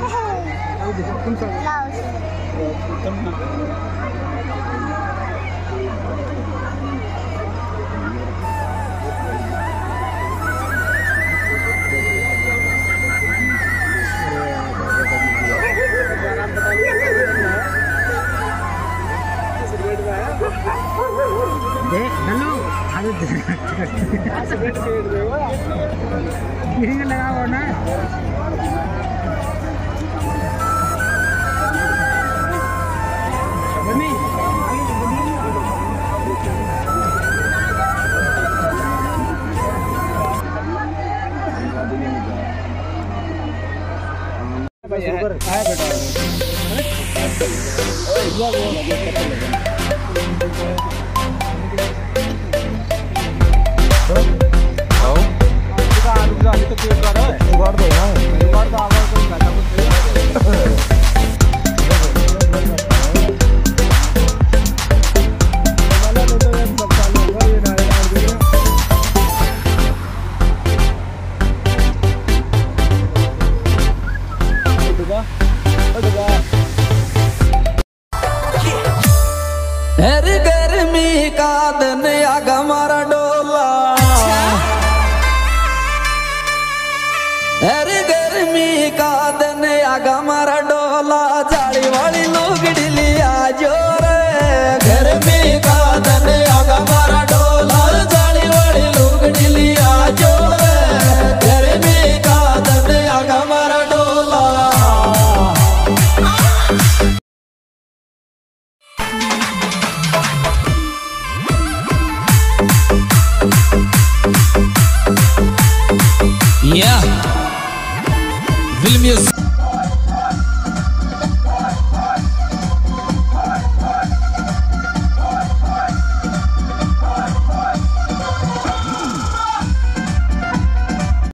देख हेलो आगे गिरिंग लगाओ ना हर गर्मी का दिन आगा मारा डोला। हर गर्मी का दिन आगा मारा डोला जाली वाली लुगड़ी लिया जोर। गर्मी का दिन आगा मारा डोला जाली वाली लुगड़ी लिया जोर। गर्मी का दिन आगा मारा डोला। Yeah, Will Music.